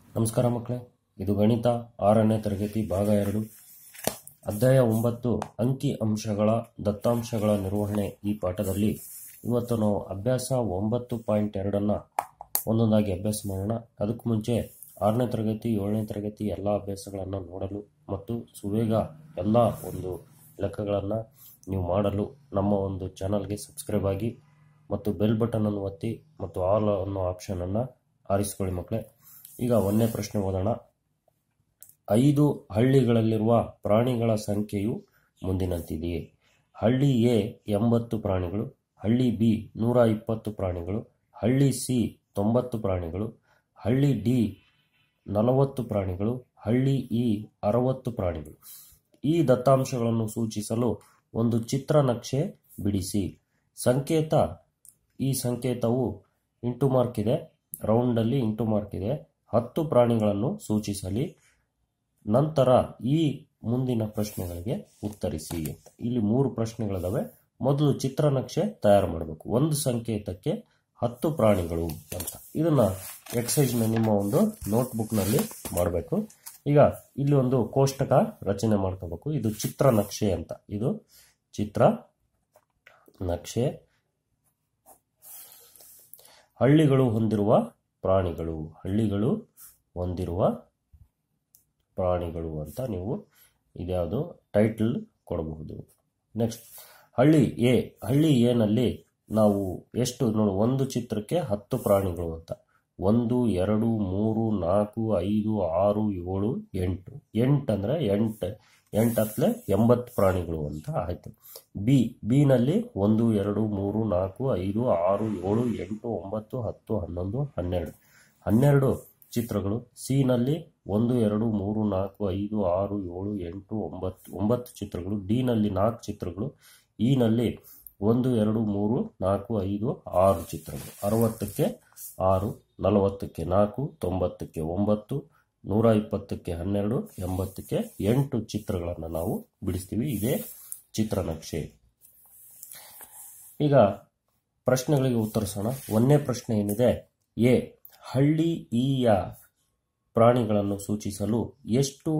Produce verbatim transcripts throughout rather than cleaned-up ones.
ನಮಸ್ಕಾರ ಮಕ್ಕಳೇ, ಇದು ಗಣಿತ ಆರನೇ ತರಗತಿ ಭಾಗ ಎರಡು ಅಧ್ಯಾಯ ಒಂಬತ್ತು ಅಂಕಿ ಅಂಶಗಳ ದತ್ತಾಂಶಗಳ ನಿರ್ವಹಣೆ. ಈ ಪಾಠದಲ್ಲಿ ಇವತ್ತು ನಾವು ಅಭ್ಯಾಸ ಒಂಬತ್ತು ಪಾಯಿಂಟ್ ಎರಡನ್ನು ಒಂದೊಂದಾಗಿ ಅಭ್ಯಾಸ ಮಾಡೋಣ. ಅದಕ್ಕೂ ಮುಂಚೆ ಆರನೇ ತರಗತಿ ಏಳನೇ ತರಗತಿ ಎಲ್ಲ ಅಭ್ಯಾಸಗಳನ್ನು ನೋಡಲು ಮತ್ತು ಸುವೇಗ ಎಲ್ಲ ಒಂದು ಲೆಕ್ಕಗಳನ್ನು ನೀವು ಮಾಡಲು ನಮ್ಮ ಒಂದು ಚಾನಲ್ಗೆ ಸಬ್ಸ್ಕ್ರೈಬ್ ಆಗಿ ಮತ್ತು ಬೆಲ್ ಬಟನನ್ನು ಒತ್ತಿ ಮತ್ತು ಆಲ್ ಅನ್ನೋ ಆಪ್ಷನನ್ನು ಆರಿಸಿಕೊಳ್ಳಿ ಮಕ್ಕಳೇ. ಈಗ ಒಂದನೇ ಪ್ರಶ್ನೆ ಓದೋಣ. ಐದು ಹಳ್ಳಿಗಳಲ್ಲಿರುವ ಪ್ರಾಣಿಗಳ ಸಂಖ್ಯೆಯು ಮುಂದಿನಂತಿದೆಯೇ? ಹಳ್ಳಿ ಎ ಎಂಬತ್ತು ಪ್ರಾಣಿಗಳು, ಹಳ್ಳಿ ಬಿ ನೂರ ಇಪ್ಪತ್ತು ಪ್ರಾಣಿಗಳು, ಹಳ್ಳಿ ಸಿ ತೊಂಬತ್ತು ಪ್ರಾಣಿಗಳು, ಹಳ್ಳಿ ಡಿ ನಲವತ್ತು ಪ್ರಾಣಿಗಳು, ಹಳ್ಳಿ ಇ ಅರವತ್ತು ಪ್ರಾಣಿಗಳು. ಈ ದತ್ತಾಂಶಗಳನ್ನು ಸೂಚಿಸಲು ಒಂದು ಚಿತ್ರನಕ್ಷೆ ಬಿಡಿಸಿ. ಸಂಕೇತ ಈ ಸಂಕೇತವು ಇಂಟು ಮಾರ್ಕ್ ಇದೆ, ರೌಂಡಲ್ಲಿ ಇಂಟು ಮಾರ್ಕ್ ಇದೆ. ಹತ್ತು ಪ್ರಾಣಿಗಳನ್ನು ಸೂಚಿಸಲಿ. ನಂತರ ಈ ಮುಂದಿನ ಪ್ರಶ್ನೆಗಳಿಗೆ ಉತ್ತರಿಸಿ ಅಂತ. ಇಲ್ಲಿ ಮೂರು ಪ್ರಶ್ನೆಗಳಿದಾವೆ. ಮೊದಲು ಚಿತ್ರನಕ್ಷೆ ತಯಾರು ಮಾಡಬೇಕು. ಒಂದು ಸಂಕೇತಕ್ಕೆ ಹತ್ತು ಪ್ರಾಣಿಗಳು ಅಂತ. ಇದನ್ನ ಎಕ್ಸೈಸ್ನ ನಿಮ್ಮ ಒಂದು ನೋಟ್ಬುಕ್ನಲ್ಲಿ ಮಾಡಬೇಕು. ಈಗ ಇಲ್ಲಿ ಒಂದು ಕೋಷ್ಟಕ ರಚನೆ ಮಾಡ್ಕೋಬೇಕು. ಇದು ಚಿತ್ರನಕ್ಷೆ ಅಂತ. ಇದು ಚಿತ್ರ ನಕ್ಷೆ. ಹಳ್ಳಿಗಳು ಹೊಂದಿರುವ ಪ್ರಾಣಿಗಳು, ಹಳ್ಳಿಗಳು ಹೊಂದಿರುವ ಪ್ರಾಣಿಗಳು ಅಂತ ನೀವು ಇದ್ಯಾವುದು ಟೈಟಲ್ ಕೊಡಬಹುದು. ನೆಕ್ಸ್ಟ್ ಹಳ್ಳಿ ಎ. ಹಳ್ಳಿ ಎನಲ್ಲಿ ನಾವು ಎಷ್ಟು ನೋಡಿ, ಒಂದು ಚಿತ್ರಕ್ಕೆ ಹತ್ತು ಪ್ರಾಣಿಗಳು ಅಂತ. ಒಂದು ಎರಡು ಮೂರು ನಾಲ್ಕು ಐದು ಆರು ಏಳು ಎಂಟು ಎಂಟು ಅಂದರೆ ಎಂಟು ಎಂಟು ಹತ್ತಲೆ ಎಂಬತ್ತು ಪ್ರಾಣಿಗಳು ಅಂತ ಆಯಿತು. ಬಿ ಬಿನಲ್ಲಿ ಒಂದು ಎರಡು ಮೂರು ನಾಲ್ಕು ಐದು ಆರು ಏಳು ಎಂಟು ಒಂಬತ್ತು ಹತ್ತು ಹನ್ನೊಂದು ಹನ್ನೆರಡು ಹನ್ನೆರಡು ಚಿತ್ರಗಳು. ಸಿನಲ್ಲಿ ಒಂದು ಎರಡು ಮೂರು ನಾಲ್ಕು ಐದು ಆರು ಏಳು ಎಂಟು ಒಂಬತ್ತು ಒಂಬತ್ತು ಚಿತ್ರಗಳು. ಡಿನಲ್ಲಿ ನಾಲ್ಕು ಚಿತ್ರಗಳು. ಇನಲ್ಲಿ ಒಂದು ಎರಡು ಮೂರು ನಾಲ್ಕು ಐದು ಆರು ಚಿತ್ರಗಳು. ಅರವತ್ತಕ್ಕೆ ಆರು, ನಲವತ್ತಕ್ಕೆ ನಾಲ್ಕು, ತೊಂಬತ್ತಕ್ಕೆ ಒಂಬತ್ತು, ನೂರ ಇಪ್ಪತ್ತಕ್ಕೆ ಹನ್ನೆರಡು, ಎಂಬತ್ತಕ್ಕೆ ಎಂಟು ಚಿತ್ರಗಳನ್ನು ನಾವು ಬಿಡಿಸ್ತೀವಿ. ಇದೇ ಚಿತ್ರನಕ್ಷೆ. ಈಗ ಪ್ರಶ್ನೆಗಳಿಗೆ ಉತ್ತರಿಸೋಣ. ಒಂದನೇ ಪ್ರಶ್ನೆ ಏನಿದೆ? ಎ. ಹಳ್ಳಿ ಇಯ ಪ್ರಾಣಿಗಳನ್ನು ಸೂಚಿಸಲು ಎಷ್ಟು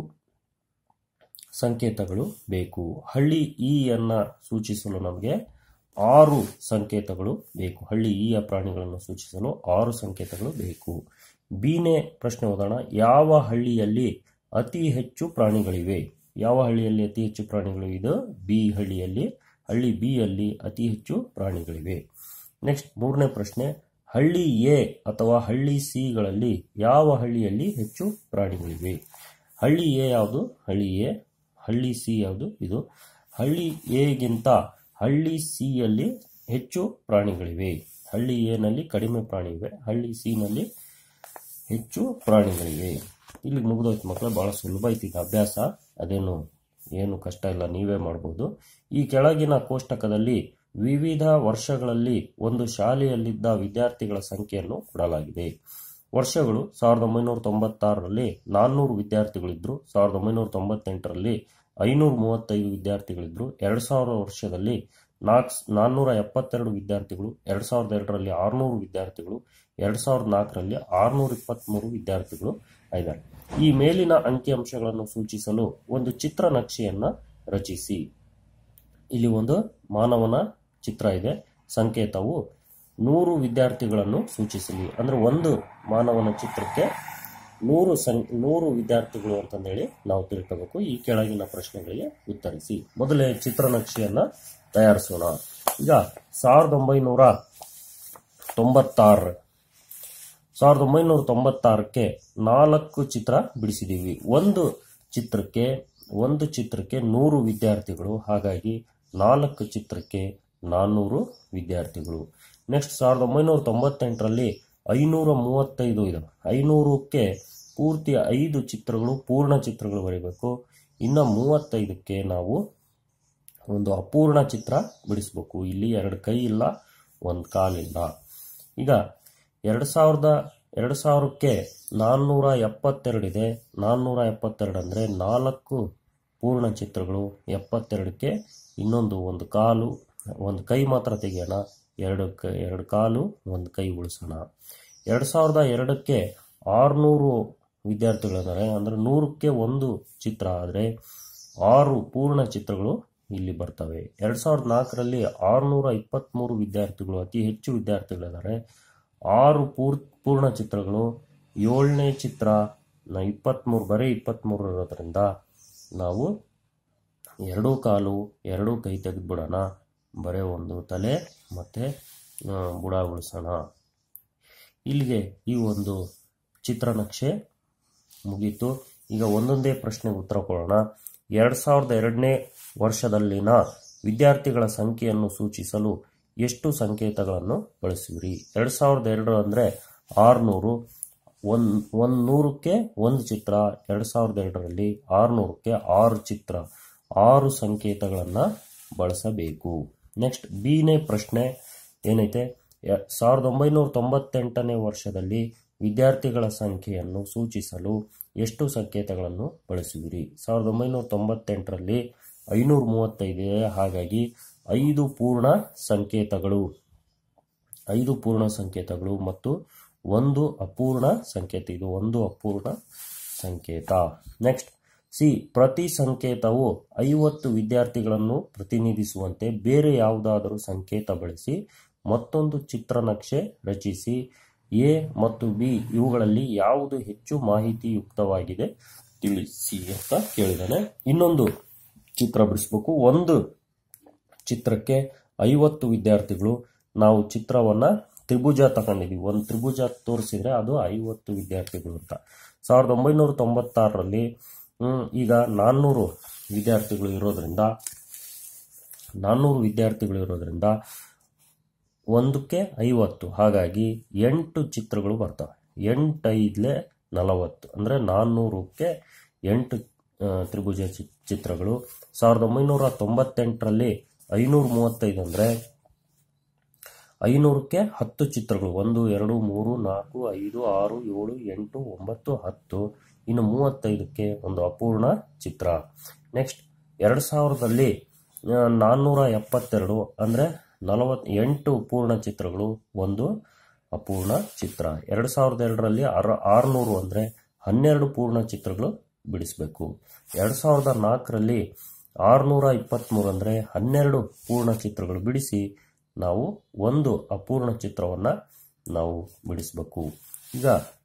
ಸಂಕೇತಗಳು ಬೇಕು? ಹಳ್ಳಿ ಇ ಅನ್ನ ಸೂಚಿಸಲು ನಮಗೆ ಆರು ಸಂಕೇತಗಳು ಬೇಕು. ಹಳ್ಳಿ ಇಯ ಪ್ರಾಣಿಗಳನ್ನು ಸೂಚಿಸಲು ಆರು ಸಂಕೇತಗಳು ಬೇಕು. ಬಿನೇ ಪ್ರಶ್ನೆ ಓದೋಣ. ಯಾವ ಹಳ್ಳಿಯಲ್ಲಿ ಅತಿ ಹೆಚ್ಚು ಪ್ರಾಣಿಗಳಿವೆ? ಯಾವ ಹಳ್ಳಿಯಲ್ಲಿ ಅತಿ ಹೆಚ್ಚು ಪ್ರಾಣಿಗಳು? ಇದು ಬಿ ಹಳ್ಳಿಯಲ್ಲಿ. ಹಳ್ಳಿ ಬಿ ಯಲ್ಲಿ ಅತಿ ಹೆಚ್ಚು ಪ್ರಾಣಿಗಳಿವೆ. ನೆಕ್ಸ್ಟ್ ಮೂರನೇ ಪ್ರಶ್ನೆ. ಹಳ್ಳಿ ಎ ಅಥವಾ ಹಳ್ಳಿ ಸಿಗಳಲ್ಲಿ ಯಾವ ಹಳ್ಳಿಯಲ್ಲಿ ಹೆಚ್ಚು ಪ್ರಾಣಿಗಳಿವೆ? ಹಳ್ಳಿ ಎ ಯಾವುದು? ಹಳ್ಳಿ ಎ. ಹಳ್ಳಿ ಸಿ ಯಾವುದು? ಇದು ಹಳ್ಳಿ ಎಗಿಂತ ಹಳ್ಳಿ ಸಿಯಲ್ಲಿ ಹೆಚ್ಚು ಪ್ರಾಣಿಗಳಿವೆ. ಹಳ್ಳಿ ಎನಲ್ಲಿ ಕಡಿಮೆ ಪ್ರಾಣಿ ಇವೆ, ಹಳ್ಳಿ ಸಿ ನಲ್ಲಿ ಹೆಚ್ಚು ಪ್ರಾಣಿಗಳಿವೆ. ಇಲ್ಲಿ ಮುಗಿದೋಯ್ತು ಮಕ್ಕಳು. ಬಹಳ ಸುಲಭ ಐತಿ ಈಗ ಅಭ್ಯಾಸ. ಅದೇನು ಏನು ಕಷ್ಟ ಇಲ್ಲ, ನೀವೇ ಮಾಡಬಹುದು. ಈ ಕೆಳಗಿನ ಕೋಷ್ಟಕದಲ್ಲಿ ವಿವಿಧ ವರ್ಷಗಳಲ್ಲಿ ಒಂದು ಶಾಲೆಯಲ್ಲಿದ್ದ ವಿದ್ಯಾರ್ಥಿಗಳ ಸಂಖ್ಯೆಯನ್ನು ಕೊಡಲಾಗಿದೆ. ವರ್ಷಗಳು: ಸಾವಿರದ ಒಂಬೈನೂರ ತೊಂಬತ್ತಾರರಲ್ಲಿ ನಾನ್ನೂರು ವಿದ್ಯಾರ್ಥಿಗಳಿದ್ರು. ಸಾವಿರದ ಒಂಬೈನೂರ ತೊಂಬತ್ತೆಂಟರಲ್ಲಿ ಐನೂರ ಮೂವತ್ತೈದು ವಿದ್ಯಾರ್ಥಿಗಳಿದ್ರು. ಎರಡು ಸಾವಿರ ವರ್ಷದಲ್ಲಿ ನಾಲ್ಕು ನಾನ್ನೂರ ಎಪ್ಪತ್ತೆರಡು ವಿದ್ಯಾರ್ಥಿಗಳು. ಎರಡು ಸಾವಿರದ ಎರಡರಲ್ಲಿ ಆರುನೂರು ವಿದ್ಯಾರ್ಥಿಗಳು. ಎರಡು ಸಾವಿರದ ನಾಲ್ಕರಲ್ಲಿ ಆರುನೂರ ಇಪ್ಪತ್ತ್ಮೂರು ವಿದ್ಯಾರ್ಥಿಗಳು ಇದ್ದಾರೆ. ಈ ಮೇಲಿನ ಅಂಕಿಅಂಶಗಳನ್ನು ಸೂಚಿಸಲು ಒಂದು ಚಿತ್ರನಕ್ಷೆಯನ್ನು ರಚಿಸಿ. ಇಲ್ಲಿ ಒಂದು ಮಾನವನ ಚಿತ್ರ ಇದೆ. ಸಂಕೇತವು ನೂರು ವಿದ್ಯಾರ್ಥಿಗಳನ್ನು ಸೂಚಿಸಲಿ. ಅಂದ್ರೆ ಒಂದು ಮಾನವನ ಚಿತ್ರಕ್ಕೆ ನೂರು ಸಂ ನೂರು ವಿದ್ಯಾರ್ಥಿಗಳು ಅಂತಂದೇಳಿ ನಾವು ತಿಳ್ಕೋಬೇಕು. ಈ ಕೆಳಗಿನ ಪ್ರಶ್ನೆಗಳಿಗೆ ಉತ್ತರಿಸಿ. ಮೊದಲೇ ಚಿತ್ರನಕ್ಷೆಯನ್ನ ತಯಾರಿಸೋಣ. ಈಗ ಸಾವಿರದ ಒಂಬೈನೂರ ತೊಂಬತ್ತಾರ ಸಾವಿರದ ಒಂಬೈನೂರ ತೊಂಬತ್ತಾರಕ್ಕೆ ನಾಲ್ಕು ಚಿತ್ರ ಬಿಡಿಸಿದ್ದೀವಿ. ಒಂದು ಚಿತ್ರಕ್ಕೆ ಒಂದು ಚಿತ್ರಕ್ಕೆ ನೂರು ವಿದ್ಯಾರ್ಥಿಗಳು. ಹಾಗಾಗಿ ನಾಲ್ಕು ಚಿತ್ರಕ್ಕೆ ನಾನ್ನೂರು ವಿದ್ಯಾರ್ಥಿಗಳು. ನೆಕ್ಸ್ಟ್ ಸಾವಿರದ ಒಂಬೈನೂರ ತೊಂಬತ್ತೆಂಟರಲ್ಲಿ ಐನೂರ ಮೂವತ್ತೈದು ಇದೆ. ಐನೂರಕ್ಕೆ ಪೂರ್ತಿ ಐದು ಚಿತ್ರಗಳು, ಪೂರ್ಣ ಚಿತ್ರಗಳು ಬರೀಬೇಕು. ಇನ್ನು ಮೂವತ್ತೈದಕ್ಕೆ ನಾವು ಒಂದು ಅಪೂರ್ಣ ಚಿತ್ರ ಬಿಡಿಸ್ಬೇಕು. ಇಲ್ಲಿ ಎರಡು ಕೈ ಇಲ್ಲ, ಒಂದು ಕಾಲಿಲ್ಲ. ಈಗ ಎರಡು ಸಾವಿರದ ಎರಡು ಸಾವಿರಕ್ಕೆ ನಾನ್ನೂರ ಎಪ್ಪತ್ತೆರಡಿದೆ. ನಾನ್ನೂರ ಎಪ್ಪತ್ತೆರಡು ಅಂದರೆ ನಾಲ್ಕು ಪೂರ್ಣ ಚಿತ್ರಗಳು. ಎಪ್ಪತ್ತೆರಡಕ್ಕೆ ಇನ್ನೊಂದು ಒಂದು ಕಾಲು, ಒಂದು ಕೈ ಮಾತ್ರ ತೆಗೆಯೋಣ. ಎರಡು ಕ ಎರಡು ಕಾಲು ಒಂದು ಕೈ ಉಳಿಸೋಣ. ಎರಡು ಸಾವಿರದ ಎರಡಕ್ಕೆ ಆರುನೂರು ವಿದ್ಯಾರ್ಥಿಗಳಿದ್ದಾರೆ ಅಂದರೆ ನೂರಕ್ಕೆ ಒಂದು ಚಿತ್ರ ಆದರೆ ಆರು ಪೂರ್ಣ ಚಿತ್ರಗಳು ಇಲ್ಲಿ ಬರ್ತವೆ. ಎರಡು ಸಾವಿರದ ನಾಲ್ಕರಲ್ಲಿ ಆರುನೂರ ಇಪ್ಪತ್ತ್ಮೂರು ವಿದ್ಯಾರ್ಥಿಗಳು ಅತಿ ಹೆಚ್ಚು ವಿದ್ಯಾರ್ಥಿಗಳಿದ್ದಾರೆ. ಆರು ಪೂರ್ ಪೂರ್ಣ ಚಿತ್ರಗಳು, ಏಳನೇ ಚಿತ್ರ ಇಪ್ಪತ್ತ್ಮೂರು ಬರೀ ಇಪ್ಪತ್ತ್ಮೂರು ಇರೋದ್ರಿಂದ ನಾವು ಎರಡೂ ಕಾಲು ಎರಡೂ ಕೈ ತೆಗೆದುಬಿಡೋಣ, ಬರೀ ಒಂದು ತಲೆ ಮತ್ತು ಬುಡ ಉಳಿಸೋಣ. ಇಲ್ಲಿಗೆ ಈ ಒಂದು ಚಿತ್ರನಕ್ಷೆ ಮುಗೀತು. ಈಗ ಒಂದೊಂದೇ ಪ್ರಶ್ನೆಗೆ ಉತ್ತರ ಕೊಡೋಣ. ಎರಡು ಸಾವಿರದ ಎರಡನೇ ವರ್ಷದಲ್ಲಿನ ವಿದ್ಯಾರ್ಥಿಗಳ ಸಂಖ್ಯೆಯನ್ನು ಸೂಚಿಸಲು ಎಷ್ಟು ಸಂಕೇತಗಳನ್ನು ಬಳಸುವಿರಿ? ಎರಡು ಸಾವಿರದ ಎರಡು ಅಂದರೆ ಆರುನೂರು, ಒಂದು ಒಂದು ನೂರಕ್ಕೆ ಒಂದು ಚಿತ್ರ. ಎರಡು ಸಾವಿರದ ಎರಡರಲ್ಲಿ ಆರುನೂರಕ್ಕೆ ಆರು ಚಿತ್ರ, ಆರು ಸಂಕೇತಗಳನ್ನು ಬಳಸಬೇಕು. ನೆಕ್ಸ್ಟ್ ಬಿನೇ ಪ್ರಶ್ನೆ ಏನೈತೆ, ಸಾವಿರದ ಒಂಬೈನೂರ ತೊಂಬತ್ತೆಂಟನೇ ವರ್ಷದಲ್ಲಿ ವಿದ್ಯಾರ್ಥಿಗಳ ಸಂಖ್ಯೆಯನ್ನು ಸೂಚಿಸಲು ಎಷ್ಟು ಸಂಕೇತಗಳನ್ನು ಬಳಸುವಿರಿ? ಸಾವಿರದ ಒಂಬೈನೂರ ತೊಂಬತ್ತೆಂಟರಲ್ಲಿ ಐನೂರ ಮೂವತ್ತೈದು ಇದೆ, ಹಾಗಾಗಿ ಐದು ಪೂರ್ಣ ಸಂಕೇತಗಳು ಐದು ಪೂರ್ಣ ಸಂಕೇತಗಳು ಮತ್ತು ಒಂದು ಅಪೂರ್ಣ ಸಂಕೇತ. ಇದು ಒಂದು ಅಪೂರ್ಣ ಸಂಕೇತ. ನೆಕ್ಸ್ಟ್ ಸಿ, ಪ್ರತಿ ಸಂಕೇತವು ಐವತ್ತು ವಿದ್ಯಾರ್ಥಿಗಳನ್ನು ಪ್ರತಿನಿಧಿಸುವಂತೆ ಬೇರೆ ಯಾವುದಾದರೂ ಸಂಕೇತ ಬಳಸಿ ಮತ್ತೊಂದು ಚಿತ್ರನಕ್ಷೆ ರಚಿಸಿ. ಎ ಮತ್ತು ಬಿ ಇವುಗಳಲ್ಲಿ ಯಾವುದು ಹೆಚ್ಚು ಮಾಹಿತಿಯುಕ್ತವಾಗಿದೆ ತಿಳಿಸಿ ಅಂತ ಕೇಳಿದಾನೆ. ಇನ್ನೊಂದು ಚಿತ್ರ ಬಿಡಿಸ್ಬೇಕು. ಒಂದು ಚಿತ್ರಕ್ಕೆ ಐವತ್ತು ವಿದ್ಯಾರ್ಥಿಗಳು. ನಾವು ಚಿತ್ರವನ್ನ ತ್ರಿಭುಜ ತಗೊಂಡಿದ್ದೀವಿ. ಒಂದು ತ್ರಿಭುಜ ತೋರಿಸಿದ್ರೆ ಅದು ಐವತ್ತು ವಿದ್ಯಾರ್ಥಿಗಳು ಅಂತ. ಸಾವಿರದ ಒಂಬೈನೂರ ತೊಂಬತ್ತಾರರಲ್ಲಿ ಈಗ ನಾನ್ನೂರು ವಿದ್ಯಾರ್ಥಿಗಳು ಇರೋದ್ರಿಂದ ನಾನ್ನೂರು ವಿದ್ಯಾರ್ಥಿಗಳು ಇರೋದ್ರಿಂದ ಒಂದಕ್ಕೆ ಐವತ್ತು, ಹಾಗಾಗಿ ಎಂಟು ಚಿತ್ರಗಳು ಬರ್ತವೆ. ಎಂಟೈದ್ಲೆ ನಲವತ್ತು ಅಂದರೆ ನಾನ್ನೂರಕ್ಕೆ ಎಂಟು ತ್ರಿಭುಜ ಚಿತ್ರಗಳು. ಸಾವಿರದ ಒಂಬೈನೂರ ತೊಂಬತ್ತೆಂಟರಲ್ಲಿ ಐನೂರ ಮೂವತ್ತೈದು ಅಂದರೆ ಐನೂರಕ್ಕೆ ಹತ್ತು ಚಿತ್ರಗಳು. ಒಂದು ಎರಡು ಮೂರು ನಾಲ್ಕು ಐದು ಆರು ಏಳು ಎಂಟು ಒಂಬತ್ತು ಹತ್ತು. ಇನ್ನು ಮೂವತ್ತೈದಕ್ಕೆ ಒಂದು ಅಪೂರ್ಣ ಚಿತ್ರ. ನೆಕ್ಸ್ಟ್ ಎರಡು ಸಾವಿರದಲ್ಲಿ ನಾನ್ನೂರ ಎಪ್ಪತ್ತೆರಡು ಅಂದರೆ ನಲವತ್ ಎಂಟು ಪೂರ್ಣ ಚಿತ್ರಗಳು, ಒಂದು ಅಪೂರ್ಣ ಚಿತ್ರ. ಎರಡು ಸಾವಿರದ ಎರಡರಲ್ಲಿ ಆರು ಆರುನೂರು ಅಂದರೆ ಹನ್ನೆರಡು ಪೂರ್ಣ ಚಿತ್ರಗಳು ಬಿಡಿಸಬೇಕು. ಎರಡು ಸಾವಿರದ ನಾಲ್ಕರಲ್ಲಿ ಆರುನೂರ ಇಪ್ಪತ್ತ್ಮೂರು ಅಂದರೆ ಹನ್ನೆರಡು ಪೂರ್ಣ ಚಿತ್ರಗಳು ಬಿಡಿಸಿ ನಾವು ಒಂದು ಅಪೂರ್ಣ ಚಿತ್ರವನ್ನು ನಾವು ಬಿಡಿಸಬೇಕು. ಈಗ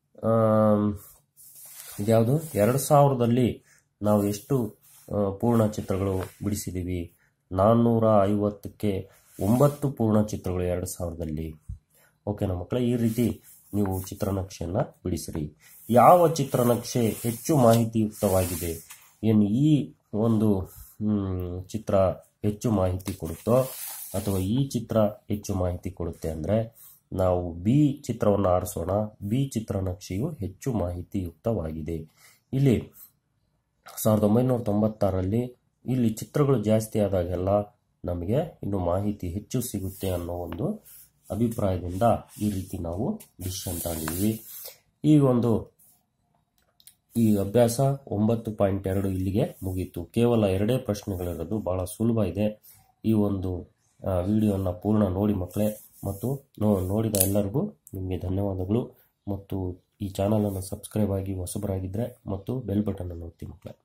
ಇದ್ಯಾವುದು, ಎರಡು ಸಾವಿರದಲ್ಲಿ ನಾವು ಎಷ್ಟು ಪೂರ್ಣ ಚಿತ್ರಗಳು ಬಿಡಿಸಿದ್ದೀವಿ? ನಾನ್ನೂರ ಐವತ್ತಕ್ಕೆ ಒಂಬತ್ತು ಪೂರ್ಣ ಚಿತ್ರಗಳು ಎರಡು ಸಾವಿರದಲ್ಲಿ. ಓಕೆನಾ ಮಕ್ಕಳೇ, ಈ ರೀತಿ ನೀವು ಚಿತ್ರನಕ್ಷೆಯನ್ನು ಬಿಡಿಸಿರಿ. ಯಾವ ಚಿತ್ರನಕ್ಷೆ ಹೆಚ್ಚು ಮಾಹಿತಿಯುಕ್ತವಾಗಿದೆ? ಏನು ಈ ಒಂದು ಚಿತ್ರ ಹೆಚ್ಚು ಮಾಹಿತಿ ಕೊಡುತ್ತೋ ಅಥವಾ ಈ ಚಿತ್ರ ಹೆಚ್ಚು ಮಾಹಿತಿ ಕೊಡುತ್ತೆ ಅಂದರೆ ನಾವು ಬಿ ಚಿತ್ರವನ್ನು ಆರಿಸೋಣ. ಬಿ ಚಿತ್ರನಕ್ಷೆಯು ಹೆಚ್ಚು ಮಾಹಿತಿಯುಕ್ತವಾಗಿದೆ. ಇಲ್ಲಿ ಸಾವಿರದ ಒಂಬೈನೂರ ತೊಂಬತ್ತಾರರಲ್ಲಿ ಇಲ್ಲಿ ಚಿತ್ರಗಳು ಜಾಸ್ತಿ ಆದಾಗೆಲ್ಲ ನಮಗೆ ಇನ್ನು ಮಾಹಿತಿ ಹೆಚ್ಚು ಸಿಗುತ್ತೆ ಅನ್ನೋ ಒಂದು ಅಭಿಪ್ರಾಯದಿಂದ ಈ ರೀತಿ ನಾವು ಡಿಸಿಷನ್ ತಗೊಂಡಿದ್ವಿ. ಈ ಒಂದು ಈ ಅಭ್ಯಾಸ ಒಂಬತ್ತು ಪಾಯಿಂಟ್ ಎರಡು ಇಲ್ಲಿಗೆ ಮುಗೀತು. ಕೇವಲ ಎರಡೇ ಪ್ರಶ್ನೆಗಳಿರೋದು, ಬಹಳ ಸುಲಭ ಇದೆ. ಈ ಒಂದು ವಿಡಿಯೋನ ಪೂರ್ಣ ನೋಡಿ ಮಕ್ಕಳೇ, ಮತ್ತು ನೋ ನೋಡಿದ ಎಲ್ಲರಿಗೂ ನಿಮಗೆ ಧನ್ಯವಾದಗಳು. ಮತ್ತು ಈ ಚಾನಲನ್ನು ಸಬ್ಸ್ಕ್ರೈಬ್ ಆಗಿ ಹೊಸಬರಾಗಿದ್ದರೆ ಮತ್ತು ಬೆಲ್ ಬಟನ್ ಅನ್ನು ಒತ್ತಿ ಮಕ್ಕಳೇ.